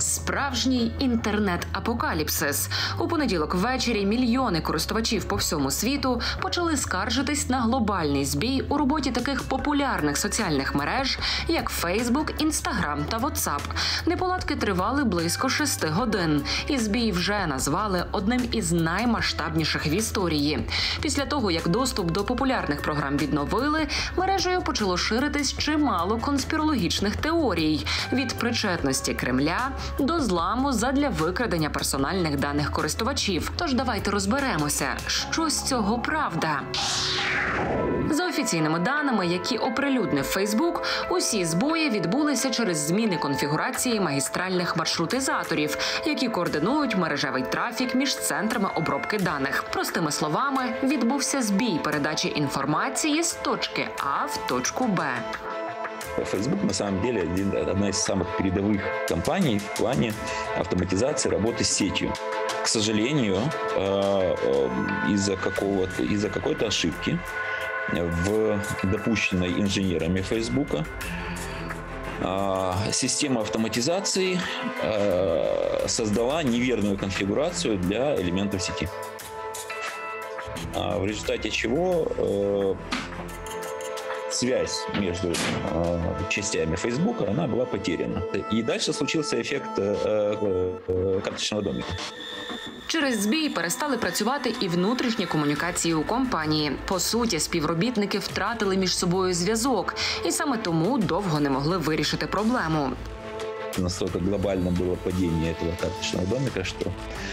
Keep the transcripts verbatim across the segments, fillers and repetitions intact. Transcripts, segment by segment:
Справжній інтернет-апокаліпсис. У понеділок ввечері мільйони користувачів по всьому світу почали скаржитись на глобальний збій у роботі таких популярних соціальних мереж, як Facebook, Instagram та WhatsApp. Неполадки тривали близько шести годин. І збій вже назвали одним із наймасштабніших в історії. Після того, як доступ до популярних програм відновили, мережею почало ширитись чимало конспірологічних теорій. Від причетності Кремля до зламу задля викрадення персональних даних користувачів. Тож давайте розберемося, що з цього правда. За офіційними даними, які оприлюднив Facebook, усі збої відбулися через зміни конфігурації магістральних маршрутизаторів, які координують мережевий трафік між центрами обробки даних. Простими словами, відбувся збій передачі інформації з точки А в точку Б. Facebook на самом деле одна из самых передовых компаний в плане автоматизации работы с сетью. К сожалению, из-за какого-то, из-за какой-то ошибки, в допущенной инженерами Facebook, система автоматизации создала неверную конфигурацию для элементов сети. В результате чего связь между э, частями Фейсбука, она была потеряна. И дальше случился эффект э, э, карточного домика. Через збій перестали працювати і внутрішні комунікації у компанії. По суті, співробітники втратили між собою зв'язок, і саме тому довго не могли вирішити проблему. Настолько глобально было падение этого карточного домика, что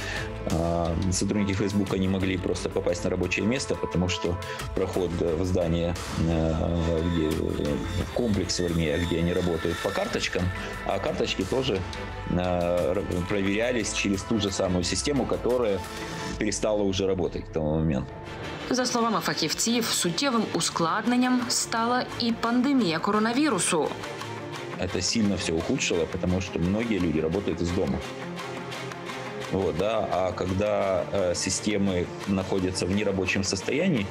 э, сотрудники Фейсбука не могли просто попасть на рабочее место, потому что проход в здание, э, где, в комплекс, вернее, где они работают по карточкам, а карточки тоже э, проверялись через ту же самую систему, которая перестала уже работать к тому моменту. За словами фахівців, суттєвим ускладненням стала і пандемія коронавірусу. Это сильно все ухудшило, потому что многие люди работают из дома. Вот, да? А когда э, системы находятся в нерабочем состоянии,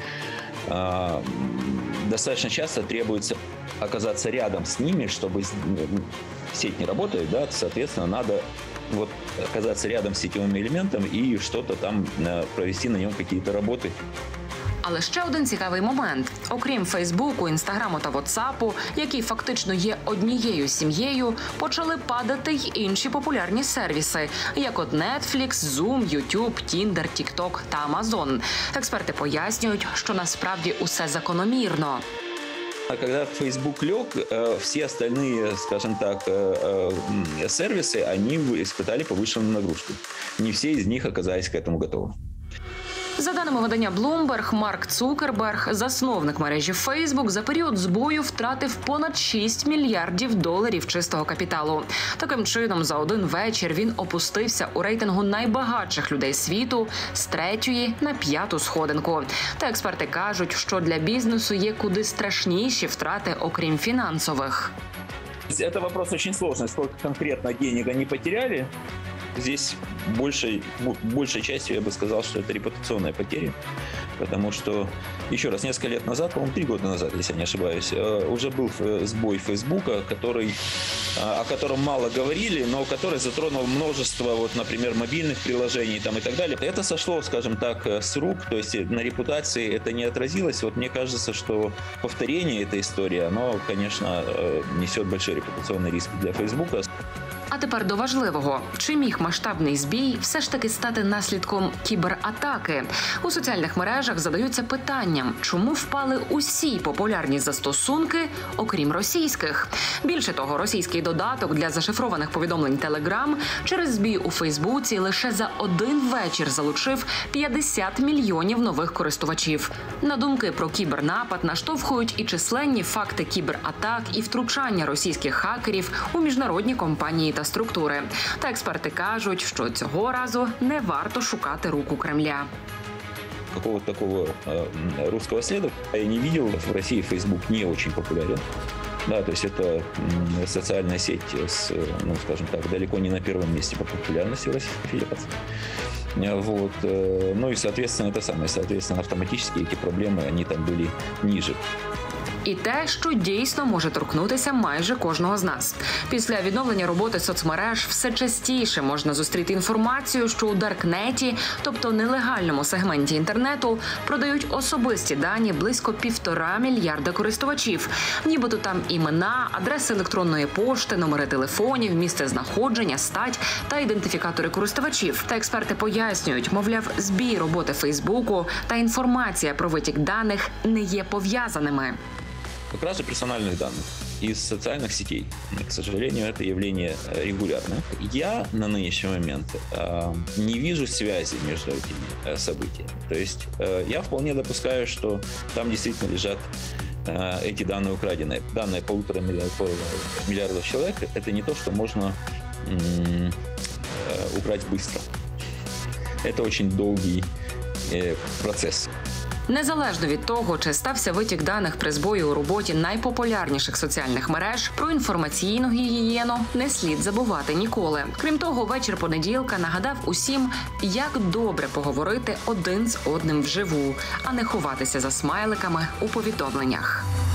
э, достаточно часто требуется оказаться рядом с ними, чтобы сеть не работает, да? Соответственно, надо вот, оказаться рядом с сетевым элементом и что-то там э, провести на нем какие-то работы. Але ще один цікавий момент. Окрім Фейсбуку, Інстаграму та Вотсапу, які фактично є однією сім'єю, почали падати й інші популярні сервіси, як от Netflix, Zoom, YouTube, Tinder, TikTok та Amazon. Експерти пояснюють, що насправді усе закономірно. А когда Facebook лег, все остальные, скажем так, сервисы, они испытали повышенную нагрузку. Не все из них оказались к этому готовы. За даними видання Bloomberg, Марк Цукерберг, засновник мережі Facebook, за період збою втратив понад шість мільярдів доларів чистого капіталу. Таким чином, за один вечір він опустився у рейтингу найбагатших людей світу з третьої на п'яту сходинку. Та експерти кажуть, що для бізнесу є куди страшніші втрати, окрім фінансових. Це вопрос дуже складний, скільки конкретно денег вони потеряли. Здесь большей, большей частью я бы сказал, что это репутационные потери, потому что, еще раз, несколько лет назад, по-моему, три года назад, если я не ошибаюсь, уже был сбой Фейсбука, который, о котором мало говорили, но который затронул множество, вот, например, мобильных приложений там, и так далее. Это сошло, скажем так, с рук, то есть на репутации это не отразилось. Вот мне кажется, что повторение этой истории, оно, конечно, несет большой репутационный риск для Фейсбука. А тепер до важливого. Чи міг масштабний збій все ж таки стати наслідком кібератаки? У соціальних мережах задаються питанням, чому впали усі популярні застосунки, окрім російських. Більше того, російський додаток для зашифрованих повідомлень Telegram через збій у Фейсбуці лише за один вечір залучив п'ятдесят мільйонів нових користувачів. На думки про кібернапад наштовхують і численні факти кібератак, і втручання російських хакерів у міжнародні компанії та структури. Та експерти кажуть, що цього разу не варто шукати руку Кремля. Какого-то такого э, русского следа я не видел. В России Facebook не очень популярен. Да, то есть это э, социальная сеть с, ну, скажем так, далеко не на первом месте по популярности в Российской Федерации. Вот. Ну и, соответственно, это самое, соответственно, автоматически эти проблемы, они там были ниже. І те, що дійсно може торкнутися майже кожного з нас. Після відновлення роботи соцмереж все частіше можна зустріти інформацію, що у даркнеті, тобто нелегальному сегменті інтернету, продають особисті дані близько півтора мільярда користувачів. Нібито там імена, адреси електронної пошти, номери телефонів, місце знаходження, стать та ідентифікатори користувачів. Та експерти пояснюють, мовляв, збій роботи Фейсбуку та інформація про витік даних не є пов'язаними. Кража персональных данных из социальных сетей, к сожалению, это явление регулярное. Я на нынешний момент э, не вижу связи между этими э, событиями. То есть э, я вполне допускаю, что там действительно лежат э, эти данные украденные. Данные полутора миллиардов, миллиардов человек – это не то, что можно э, украсть быстро. Это очень долгий э, процесс. Незалежно від того, чи стався витік даних при збої у роботі найпопулярніших соціальних мереж, про інформаційну гігієну не слід забувати ніколи. Крім того, вечір понеділка нагадав усім, як добре поговорити один з одним вживу, а не ховатися за смайликами у повідомленнях.